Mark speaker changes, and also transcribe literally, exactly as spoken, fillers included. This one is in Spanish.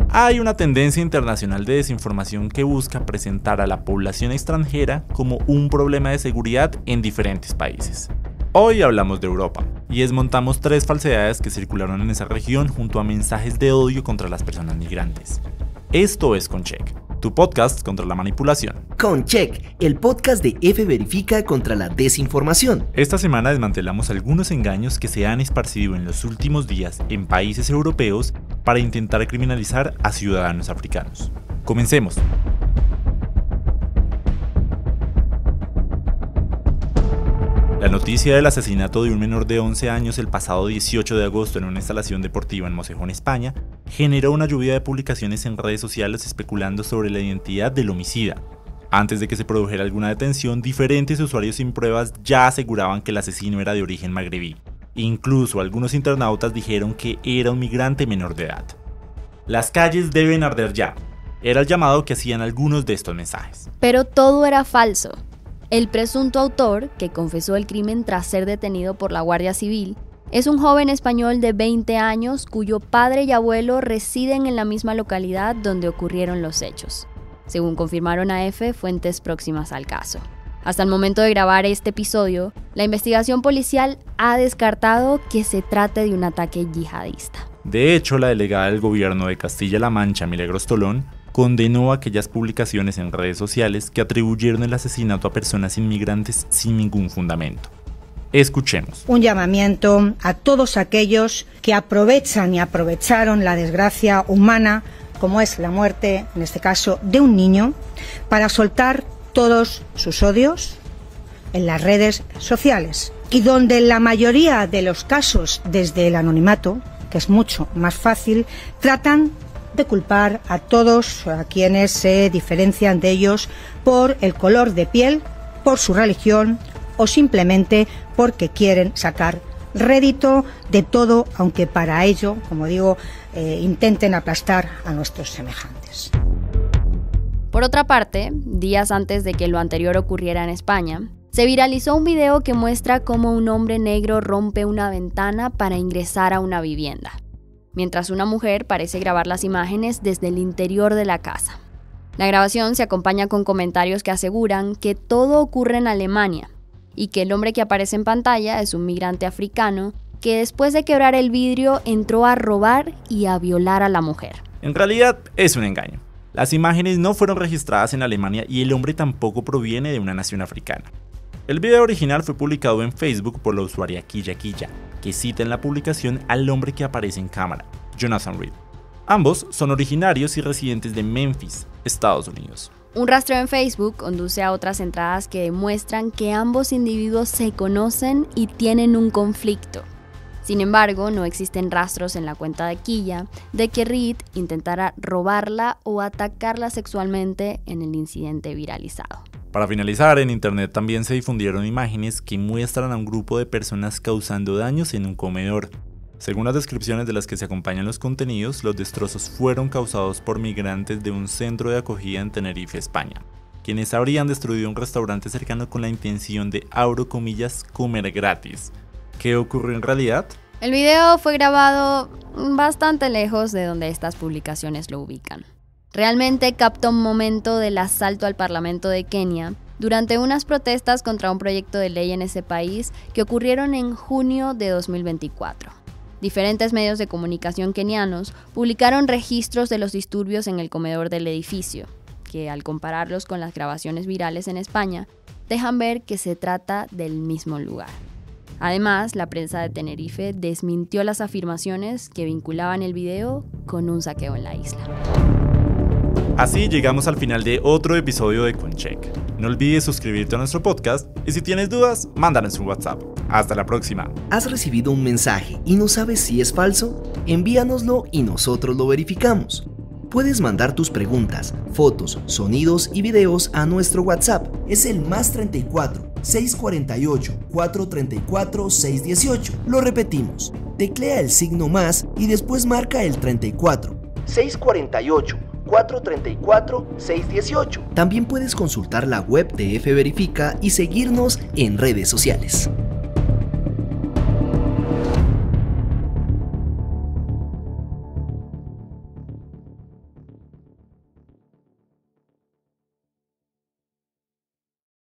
Speaker 1: Hay una tendencia internacional de desinformación que busca presentar a la población extranjera como un problema de seguridad en diferentes países. Hoy hablamos de Europa y desmontamos tres falsedades que circularon en esa región junto a mensajes de odio contra las personas migrantes. Esto es Concheck, tu podcast contra la manipulación.
Speaker 2: Concheck, el podcast de F Verifica contra la desinformación.
Speaker 1: Esta semana desmantelamos algunos engaños que se han esparcido en los últimos días en países europeos para intentar criminalizar a ciudadanos africanos. Comencemos. La noticia del asesinato de un menor de once años el pasado dieciocho de agosto en una instalación deportiva en Mosejón, España, generó una lluvia de publicaciones en redes sociales especulando sobre la identidad del homicida. Antes de que se produjera alguna detención, diferentes usuarios sin pruebas ya aseguraban que el asesino era de origen magrebí. Incluso algunos internautas dijeron que era un migrante menor de edad. Las calles deben arder ya, era el llamado que hacían algunos de estos mensajes.
Speaker 3: Pero todo era falso. El presunto autor, que confesó el crimen tras ser detenido por la Guardia Civil, es un joven español de veinte años cuyo padre y abuelo residen en la misma localidad donde ocurrieron los hechos, según confirmaron a F fuentes próximas al caso. Hasta el momento de grabar este episodio, la investigación policial ha descartado que se trate de un ataque yihadista.
Speaker 1: De hecho, la delegada del gobierno de Castilla-La Mancha, Milagros Tolón, condenó aquellas publicaciones en redes sociales que atribuyeron el asesinato a personas inmigrantes sin ningún fundamento. Escuchemos.
Speaker 4: Un llamamiento a todos aquellos que aprovechan y aprovecharon la desgracia humana, como es la muerte, en este caso, de un niño, para soltar todos sus odios en las redes sociales. Y donde en la mayoría de los casos, desde el anonimato, que es mucho más fácil, tratan de culpar a todos a quienes se diferencian de ellos por el color de piel, por su religión o simplemente porque quieren sacar rédito de todo, aunque para ello, como digo, eh, intenten aplastar a nuestros semejantes.
Speaker 3: Por otra parte, días antes de que lo anterior ocurriera en España, se viralizó un video que muestra cómo un hombre negro rompe una ventana para ingresar a una vivienda, mientras una mujer parece grabar las imágenes desde el interior de la casa. La grabación se acompaña con comentarios que aseguran que todo ocurre en Alemania y que el hombre que aparece en pantalla es un migrante africano que después de quebrar el vidrio entró a robar y a violar a la mujer.
Speaker 1: En realidad es un engaño. Las imágenes no fueron registradas en Alemania y el hombre tampoco proviene de una nación africana. El video original fue publicado en Facebook por la usuaria Quilla Quilla, que cita en la publicación al hombre que aparece en cámara, Jonathan Reed. Ambos son originarios y residentes de Memphis, Estados Unidos.
Speaker 3: Un rastreo en Facebook conduce a otras entradas que demuestran que ambos individuos se conocen y tienen un conflicto. Sin embargo, no existen rastros en la cuenta de Quilla de que Reed intentara robarla o atacarla sexualmente en el incidente viralizado.
Speaker 1: Para finalizar, en internet también se difundieron imágenes que muestran a un grupo de personas causando daños en un comedor. Según las descripciones de las que se acompañan los contenidos, los destrozos fueron causados por migrantes de un centro de acogida en Tenerife, España, quienes habrían destruido un restaurante cercano con la intención de, abro comillas, comer gratis. ¿Qué ocurrió en realidad?
Speaker 3: El video fue grabado bastante lejos de donde estas publicaciones lo ubican. Realmente capta un momento del asalto al Parlamento de Kenia durante unas protestas contra un proyecto de ley en ese país que ocurrieron en junio de dos mil veinticuatro. Diferentes medios de comunicación kenianos publicaron registros de los disturbios en el comedor del edificio, que al compararlos con las grabaciones virales en España, dejan ver que se trata del mismo lugar. Además, la prensa de Tenerife desmintió las afirmaciones que vinculaban el video con un saqueo en la isla.
Speaker 1: Así llegamos al final de otro episodio de Concheck. No olvides suscribirte a nuestro podcast y si tienes dudas, mándanos un WhatsApp. Hasta la próxima.
Speaker 2: ¿Has recibido un mensaje y no sabes si es falso? Envíanoslo y nosotros lo verificamos. Puedes mandar tus preguntas, fotos, sonidos y videos a nuestro WhatsApp. Es el más treinta y cuatro, seiscientos cuarenta y ocho, cuatrocientos treinta y cuatro, seiscientos dieciocho. Lo repetimos. Teclea el signo más y después marca el treinta y cuatro, seiscientos cuarenta y ocho, cuatrocientos treinta y cuatro, seiscientos dieciocho. También puedes consultar la web de F Verifica y seguirnos en redes sociales.